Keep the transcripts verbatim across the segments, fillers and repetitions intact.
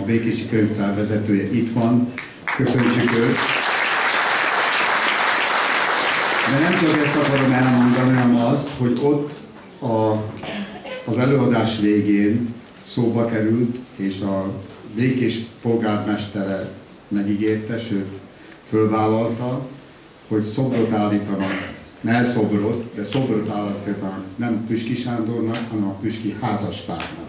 Békési Könyvtár vezetője itt van, köszönjük őt. De nem csak ezt akarom elmondani, hanem azt, hogy ott a, az előadás végén szóba került, és a Békés polgármestere megígérte, sőt, fölvállalta, hogy szobrot állítanak, ne szobrot, de szobrot állítanak nem Püski Sándornak, hanem a Püski házaspárnak.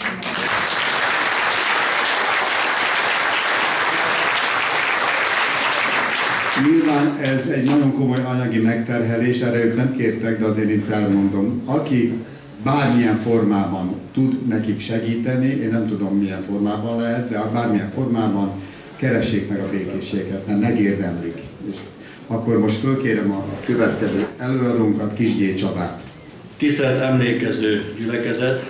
Nyilván ez egy nagyon komoly anyagi megterhelés, erre ők nem kértek, de azért itt elmondom. Aki bármilyen formában tud nekik segíteni, én nem tudom milyen formában lehet, de bármilyen formában keressék meg a békéséget, mert megérdemlik. És akkor most fölkérem a következő előadónkat, Kisgyély Csabát. Tisztelt emlékező gyülekezet!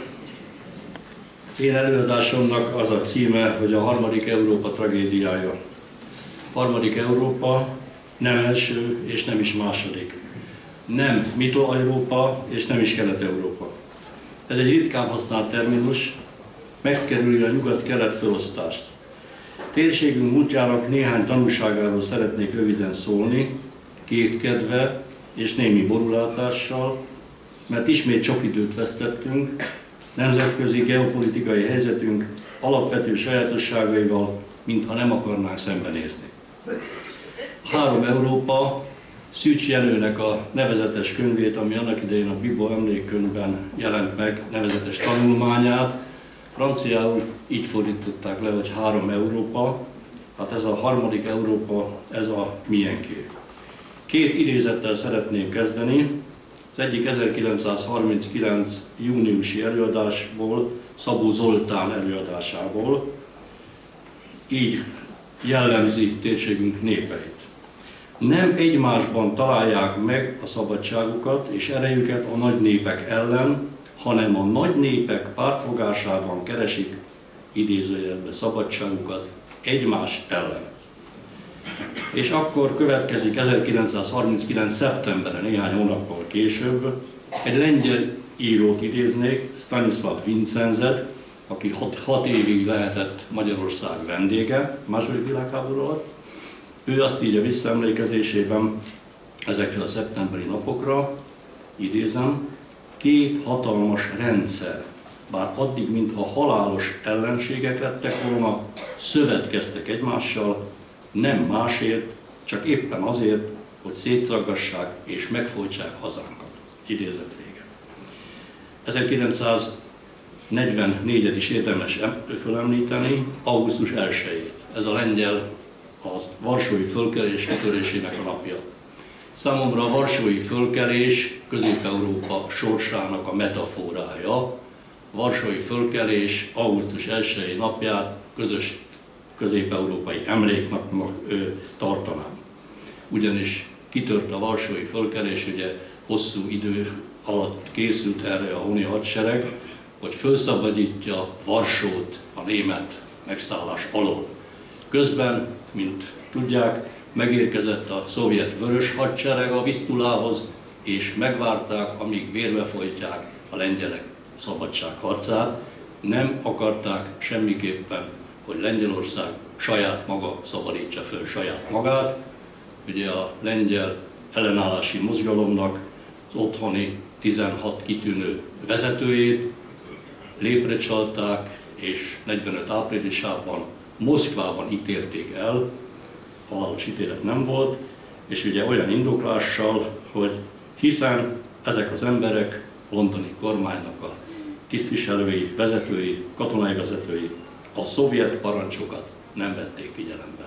Én előadásomnak az a címe, hogy a harmadik Európa tragédiája. Harmadik Európa nem első és nem is második. Nem Mittel-Európa és nem is Kelet-Európa. Ez egy ritkán használt terminus, megkerüli a nyugat-kelet felosztást. Térségünk múltjának néhány tanulságáról szeretnék röviden szólni, kétkedve és némi borulátással, mert ismét sok időt vesztettünk, nemzetközi geopolitikai helyzetünk alapvető sajátosságaival, mintha nem akarnánk szembenézni. Három Európa, Szűcs Jenőnek a nevezetes könyvét, ami annak idején a Bibo emlékkönyvben jelent meg, nevezetes tanulmányát, franciául így fordították le, hogy három Európa, hát ez a harmadik Európa, ez a miénké. Két idézettel szeretném kezdeni. Az egyik ezerkilencszázharminckilenc júniusi előadásból, Szabó Zoltán előadásából, így jellemzi térségünk népeit. Nem egymásban találják meg a szabadságukat és erejüket a nagy népek ellen, hanem a nagy népek pártfogásában keresik idézőjelbe szabadságukat egymás ellen. És akkor következik ezerkilencszázharminckilenc szeptemberre, néhány hónappal később, egy lengyel írót idéznék, Stanisław Vincenzet, aki hat, hat évig lehetett Magyarország vendége a második világháború alatt. Ő azt írja visszaemlékezésében ezekre a szeptemberi napokra, idézem, két hatalmas rendszer, bár addig, mintha halálos ellenségek lettek volna, szövetkeztek egymással, nem másért, csak éppen azért, hogy szétszaggassák és megfojtsák hazánkat. Idézet vége. ezerkilencszáznegyvennégyet is érdemes fölemlíteni, augusztus elsejét. Ez a lengyel az varsói fölkelés kitörésének a napja. Számomra a varsói fölkelés Közép-Európa sorsának a metaforája. A varsói fölkelés augusztus elsejei napját közös közép-európai emléknapnak tartanám. Ugyanis kitört a varsói fölkelés, ugye hosszú idő alatt készült erre a honi hadsereg, hogy felszabadítja Varsót a német megszállás alól. Közben, mint tudják, megérkezett a szovjet vörös hadsereg a Visztulához, és megvárták, amíg vérbe folytják a lengyelek szabadságharcát. Nem akarták semmiképpen, hogy Lengyelország saját maga szabadítsa föl saját magát. Ugye a lengyel ellenállási mozgalomnak az otthoni tizenhat kitűnő vezetőjét lépre csalták, és negyvenöt áprilisában Moszkvában ítélték el, halálos ítélet nem volt, és ugye olyan indoklással, hogy hiszen ezek az emberek londoni kormánynak a tisztviselői, vezetői, katonai vezetői a szovjet parancsokat nem vették figyelembe.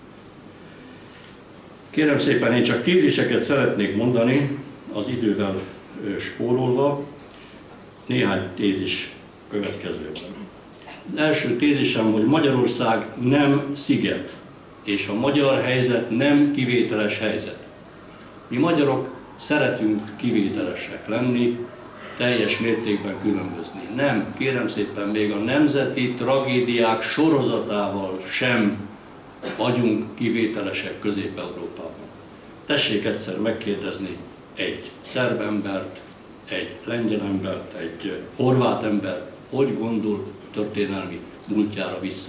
Kérem szépen, én csak téziseket szeretnék mondani, az idővel spórolva, néhány tézis következőben. Az első tézisem, hogy Magyarország nem sziget, és a magyar helyzet nem kivételes helyzet. Mi magyarok szeretünk kivételesek lenni, teljes mértékben különbözni. Nem, kérem szépen, még a nemzeti tragédiák sorozatával sem vagyunk kivételesek Közép-Európában. Tessék egyszer megkérdezni egy szerb embert, egy lengyel embert, egy horvát embert, hogy gondol történelmi múltjára vissza.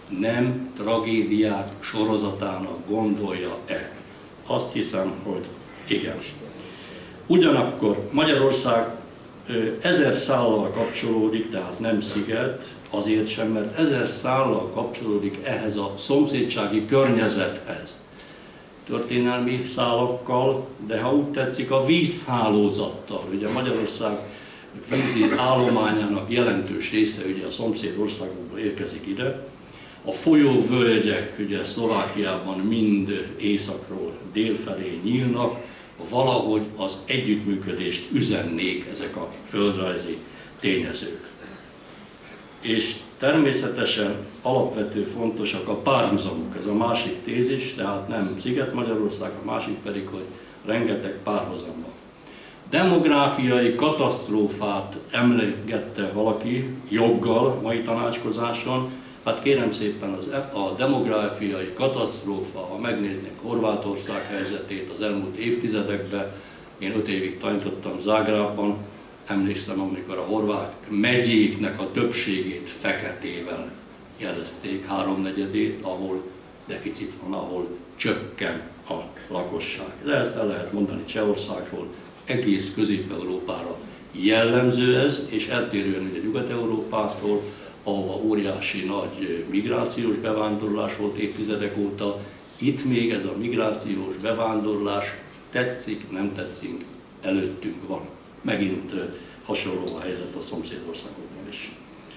nem tragédiák sorozatának gondolja-e? Azt hiszem, hogy igen. Ugyanakkor Magyarország ezer szállal kapcsolódik, tehát nem sziget, azért sem, mert ezer szállal kapcsolódik ehhez a szomszédsági környezethez. Történelmi szálakkal, de ha úgy tetszik, a vízhálózattal. Ugye Magyarország vízi állományának jelentős része ugye a szomszéd országokból érkezik ide. A folyóvölgyek ugye Szlovákiában mind északról dél felé nyílnak, valahogy az együttműködést üzennék ezek a földrajzi tényezők. És természetesen alapvető fontosak a párhuzamok, ez a másik tézis, tehát nem Sziget-Magyarország, a másik pedig, hogy rengeteg párhuzam van. Demográfiai katasztrófát emlegette valaki joggal mai tanácskozáson. Hát kérem szépen, az, a demográfiai katasztrófa, ha megnéznék Horvátország helyzetét az elmúlt évtizedekben, én öt évig tanítottam Zágrábban, emlékszem, amikor a horvát megyéknek a többségét feketével jelezték, háromnegyedét, ahol deficit van, ahol csökken a lakosság. De ezt el lehet mondani Csehországról, egész Közép-Európára jellemző ez, és eltérően ugye Nyugat-Európától, ahova óriási nagy migrációs bevándorlás volt évtizedek óta. Itt még ez a migrációs bevándorlás tetszik, nem tetszik, előttünk van. Megint hasonló a helyzet a szomszédországokban is.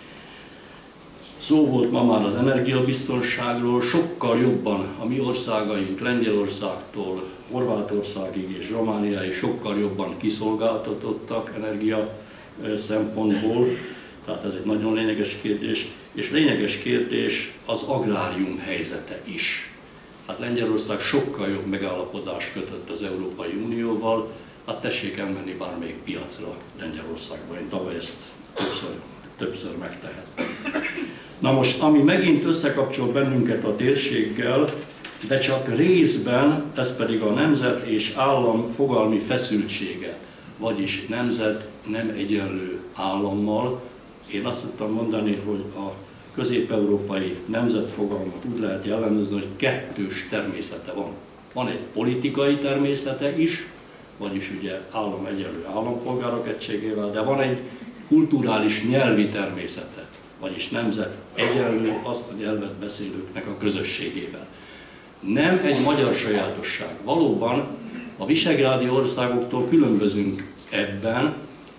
Szó volt ma már az energiabiztonságról, sokkal jobban a mi országaink Lengyelországtól Horvátországig és Romániáig sokkal jobban kiszolgáltatottak energia szempontból. Tehát ez egy nagyon lényeges kérdés, és lényeges kérdés az agrárium helyzete is. Hát Lengyelország sokkal jobb megállapodást kötött az Európai Unióval, hát tessék elmenni bármelyik piacra Lengyelországban, én tavaly ezt többször, többször megtehettem. Na most, ami megint összekapcsol bennünket a térséggel, de csak részben, ez pedig a nemzet és állam fogalmi feszültsége, vagyis nemzet nem egyenlő állammal. Én azt tudtam mondani, hogy a közép-európai nemzetfogalmat úgy lehet jellemezni, hogy kettős természete van. Van egy politikai természete is, vagyis ugye állam egyenlő állampolgárok egységével, de van egy kulturális nyelvi természete, vagyis nemzet egyenlő azt a nyelvet beszélőknek a közösségével. Nem egy magyar sajátosság. Valóban a visegrádi országoktól különbözünk ebben,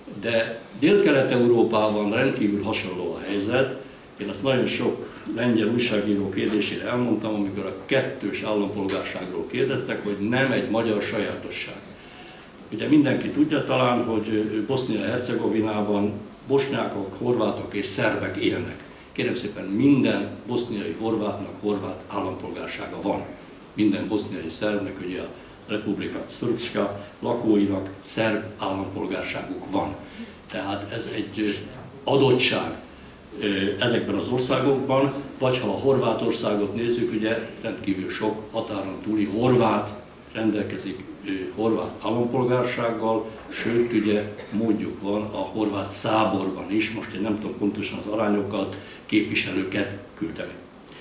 de Dél-Kelet-Európában rendkívül hasonló a helyzet. Én azt nagyon sok lengyel újságíró kérdésére elmondtam, amikor a kettős állampolgárságról kérdeztek, hogy nem egy magyar sajátosság. Ugye mindenki tudja talán, hogy Bosznia-Hercegovinában bosnyákok, horvátok és szerbek élnek. Kérem szépen, minden boszniai horvátnak horvát állampolgársága van. Minden boszniai szerbnek, ugye a Republika Srpska lakóinak szerb állampolgárságuk van. Tehát ez egy adottság ezekben az országokban, vagy ha a Horvátországot nézzük, ugye rendkívül sok határon túli horvát rendelkezik horvát állampolgársággal, sőt ugye módjuk van a horvát száborban is, most én nem tudom pontosan az arányokat, képviselőket küldeni.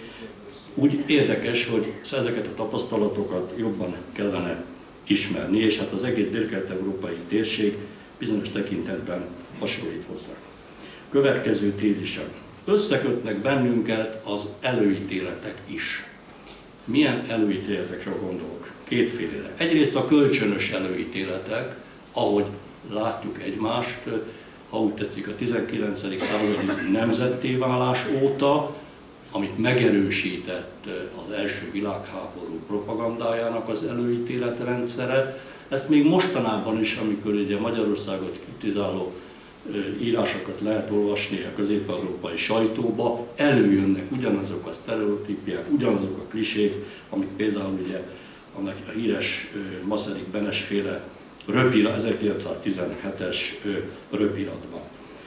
Úgy érdekes, hogy ezeket a tapasztalatokat jobban kellene ismerni, és hát az egész dél-kelet-európai térség bizonyos tekintetben hasonlít hozzá. Következő tézisem. Összekötnek bennünket az előítéletek is. Milyen előítéletekre gondolok? Kétfélére. Egyrészt a kölcsönös előítéletek, ahogy látjuk egymást, ha úgy tetszik a tizenkilencedik századi nemzetté válás óta, amit megerősített az első világháború propagandájának az előítéletrendszere. Ezt még mostanában is, amikor ugye Magyarországot kritizáló írásokat lehet olvasni a közép-európai sajtóba, előjönnek ugyanazok a sztereotípiák, ugyanazok a klisék, amik például ugye annak a híres Masaryk Benes féle röpira, ezerkilencszáztizenhetes röpiratban.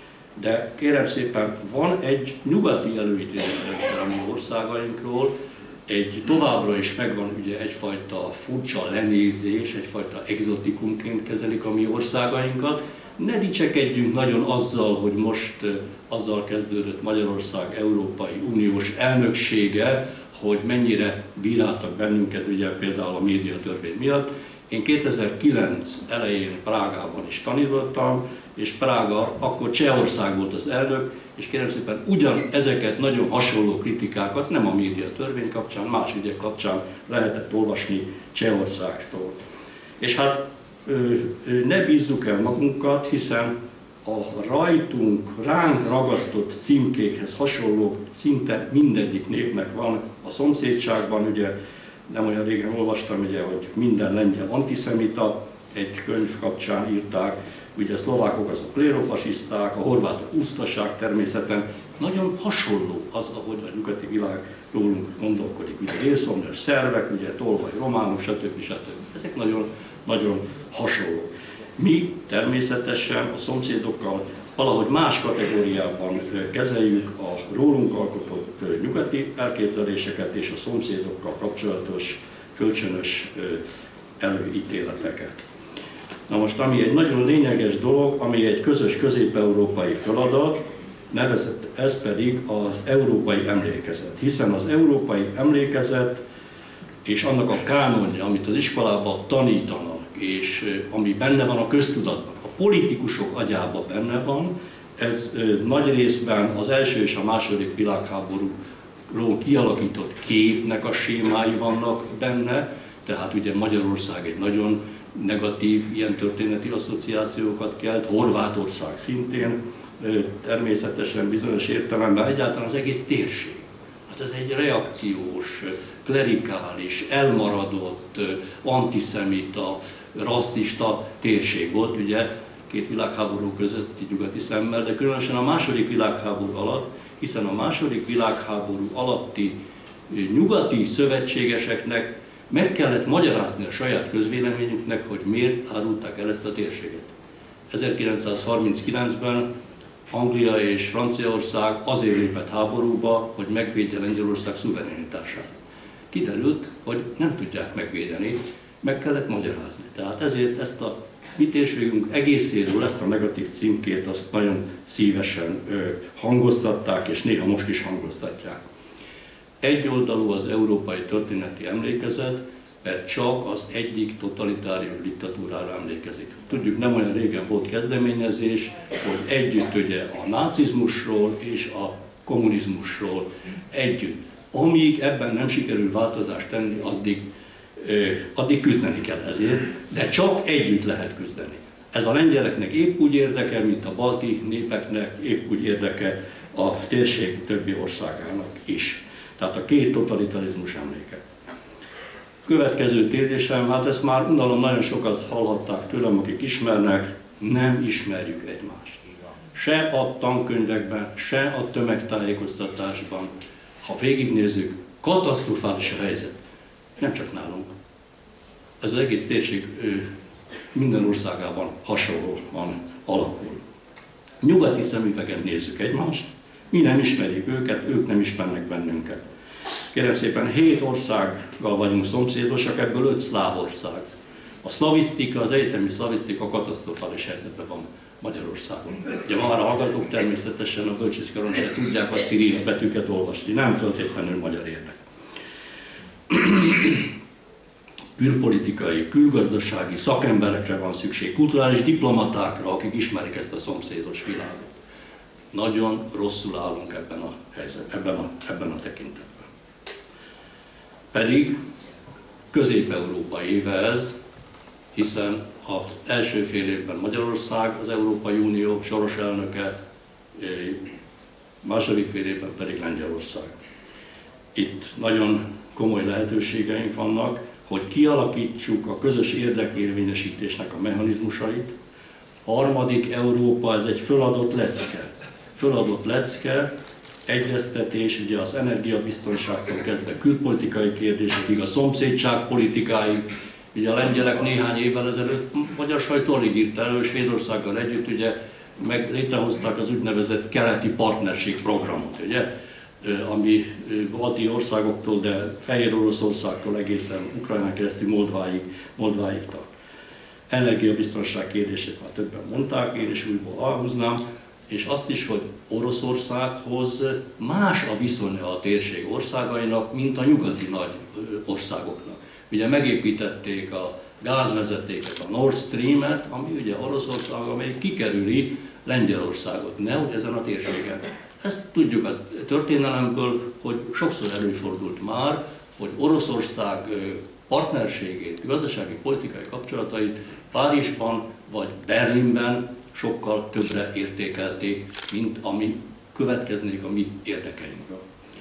De kérem szépen, van egy nyugati előítéletrendszer a mi országainkról, egy továbbra is megvan ugye egyfajta furcsa lenézés, egyfajta egzotikumként kezelik a mi országainkat, ne dicsekedjünk nagyon azzal, hogy most azzal kezdődött Magyarország Európai Uniós elnöksége, hogy mennyire bíráltak bennünket, ugye például a médiatörvény miatt. Én kétezer-kilenc elején Prágában is tanítottam, és Prága, akkor Csehország volt az elnök, és kérem szépen ugyan ezeket nagyon hasonló kritikákat, nem a médiatörvény kapcsán, más ügyek kapcsán lehetett olvasni Csehországtól. És hát ne bízzuk el magunkat, hiszen a rajtunk, ránk ragasztott címkékhez hasonló szinte mindegyik népnek van a szomszédságban. Ugye nem olyan régen olvastam, ugye, hogy minden lengyel antiszemita, egy könyv kapcsán írták, ugye a szlovákok azok klérofasiszták, a horvátok usztaság természeten. Nagyon hasonló az, ahogy a nyugati világ rólunk gondolkodik. Ugye élszomjas szervek, ugye tolvaj románok, stb. stb. Ezek nagyon, nagyon hasonló. Mi természetesen a szomszédokkal valahogy más kategóriában kezeljük a rólunk alkotott nyugati elképzeléseket és a szomszédokkal kapcsolatos kölcsönös előítéleteket. Na most, ami egy nagyon lényeges dolog, ami egy közös közép-európai feladat, nevezett, ez pedig az európai emlékezet. Hiszen az európai emlékezet és annak a kánonja, amit az iskolában tanítanak, és ami benne van a köztudatban, a politikusok agyában benne van, ez nagy részben az első és a második világháborúról kialakított képnek a sémái vannak benne, tehát ugye Magyarország egy nagyon negatív ilyen történeti asszociációkat kelt, Horvátország szintén, természetesen bizonyos értelemben egyáltalán az egész térség. Hát ez egy reakciós, klerikális, elmaradott, antiszemita, rasszista térség volt, ugye két világháború közötti nyugati szemmel, de különösen a második világháború alatt, hiszen a második világháború alatti nyugati szövetségeseknek meg kellett magyarázni a saját közvéleményüknek, hogy miért árulták el ezt a térséget. ezerkilencszázharminckilencben Anglia és Franciaország azért lépett háborúba, hogy megvédje Lengyelország szuverenitását. Kiderült, hogy nem tudják megvédeni, meg kellett magyarázni. Tehát ezért ezt a mi térségünk egészéről, ezt a negatív címkét, azt nagyon szívesen ö, hangoztatták, és néha most is hangoztatják. Egyoldalú az európai történeti emlékezet, mert csak az egyik totalitárius diktatúrára emlékezik. Tudjuk, nem olyan régen volt kezdeményezés, hogy együtt ugye a nácizmusról és a kommunizmusról együtt. Amíg ebben nem sikerül változást tenni, addig, addig küzdeni kell ezért, de csak együtt lehet küzdeni. Ez a lengyeleknek épp úgy érdeke, mint a balti népeknek, épp úgy érdeke a térség többi országának is. Tehát a két totalitarizmus emléke. Következő tézésem, hát ezt már unalom, nagyon sokat hallhatták tőlem, akik ismernek, nem ismerjük egymást. Se a tankönyvekben, se a tömegtájékoztatásban. Ha végignézzük, katasztrofális a helyzet. Nem csak nálunk. Ez az egész térség minden országában hasonlóan alakul. Nyugati szemüvegen nézzük egymást, mi nem ismerjük őket, ők nem ismernek bennünket. Kérem szépen, hét országgal vagyunk szomszédosak, ebből öt szláv ország. A szlavisztika, az egyetemi szlavisztika katasztrofális helyzetben van Magyarországon. Ugye ma már a hallgatók természetesen a bölcsészkaron se tudják a cirill betűket olvasni, nem feltétlenül magyar érdek. Külpolitikai, külgazdasági szakemberekre van szükség, kulturális diplomatákra, akik ismerik ezt a szomszédos világot. Nagyon rosszul állunk ebben a helyzetben, ebben a, ebben a tekintetben. Pedig Közép-Európa éve ez, hiszen az első fél évben Magyarország az Európai Unió soros elnöke, második fél évben pedig Lengyelország. Itt nagyon komoly lehetőségeink vannak, hogy kialakítsuk a közös érdekérvényesítésnek a mechanizmusait. Harmadik Európa, ez egy föladott lecke. Föladott lecke, egyeztetés, ugye az energiabiztonságtól kezdve külpolitikai kérdésekig, a szomszédság politikáig. Ugye a lengyelek néhány évvel ezelőtt magyar sajtó alig írta elő, Svédországgal együtt ugye meg létrehozták az úgynevezett keleti partnerség programot, ugye, ami balti országoktól, de Fehér Oroszországtól egészen Ukrajnán keresztül Moldváig, Moldváig tart. energiabiztonság kérdését már többen mondták, én is újból aláhúznám, és azt is, hogy Oroszországhoz más a viszonya a térség országainak, mint a nyugati nagy országoknak. Ugye megépítették a gázvezetéket, a Nord Stream-et, ami ugye Oroszország, amely kikerüli Lengyelországot, nehogy ezen a térségen. Ezt tudjuk a történelemből, hogy sokszor előfordult már, hogy Oroszország partnerségét, gazdasági politikai kapcsolatait Párizsban vagy Berlinben sokkal többre értékelték, mint ami következnék a mi érdekeinkre.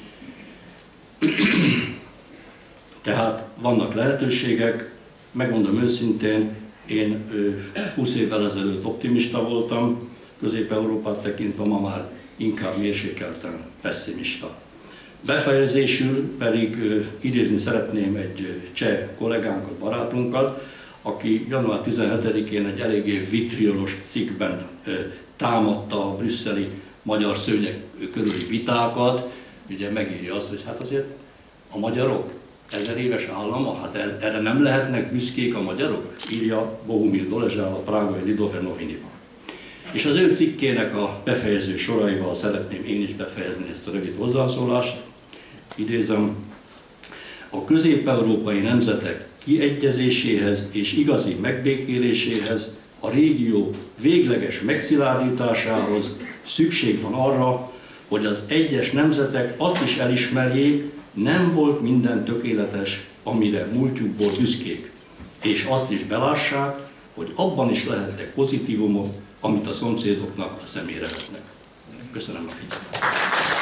Tehát vannak lehetőségek, megmondom őszintén, én húsz évvel ezelőtt optimista voltam, Közép-Európát tekintve, ma már inkább mérsékelten pessimista. Befejezésül pedig idézni szeretném egy cseh kollégánkat, barátunkat, aki január tizenhetedikén egy eléggé vitriolos cikkben támadta a brüsszeli magyar szőnyeg körüli vitákat. Ugye megírja azt, hogy hát azért a magyarok ezer éves állama, hát erre nem lehetnek büszkék a magyarok, írja Bohumil Dolezsál a prágai Lidové noviniban. És az ő cikkének a befejező soraival szeretném én is befejezni ezt a rövid hozzászólást. Idézem: a közép-európai nemzetek kiegyezéséhez és igazi megbékéléséhez, a régió végleges megszilárdításához szükség van arra, hogy az egyes nemzetek azt is elismerjék, nem volt minden tökéletes, amire múltjukból büszkék, és azt is belássák, hogy abban is lehetnek pozitívumok, amit a szomszédoknak a szemére vetnek. Köszönöm a figyelmet!